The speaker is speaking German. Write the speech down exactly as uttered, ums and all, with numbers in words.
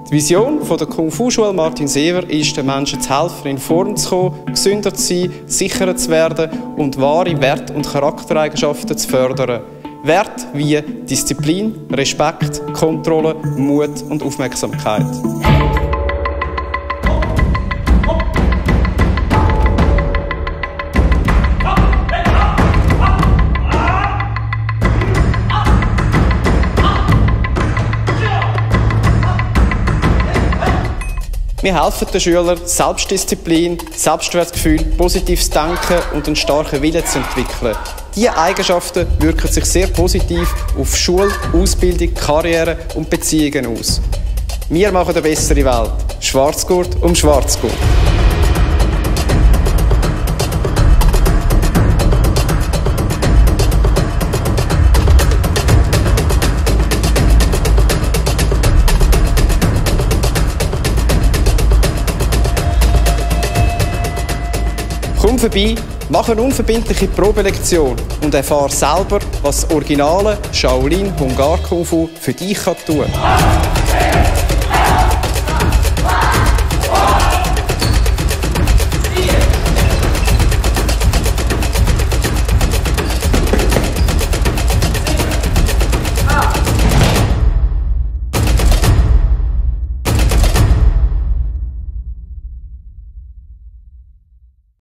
Die Vision der Kung-Fu-Schule Martin Sever ist, den Menschen zu helfen, in Form zu kommen, gesünder zu sein, sicherer zu werden und wahre Wert- und Charaktereigenschaften zu fördern. Werte wie Disziplin, Respekt, Kontrolle, Mut und Aufmerksamkeit. Wir helfen den Schülern, Selbstdisziplin, Selbstwertgefühl, positives Denken und einen starken Willen zu entwickeln. Diese Eigenschaften wirken sich sehr positiv auf Schule, Ausbildung, Karriere und Beziehungen aus. Wir machen eine bessere Welt. Schwarzgurt um Schwarzgurt. Komm vorbei, mach eine unverbindliche Probelektion und erfahre selber, was das originale Shaolin Hungar Kung Fu für dich tun kann.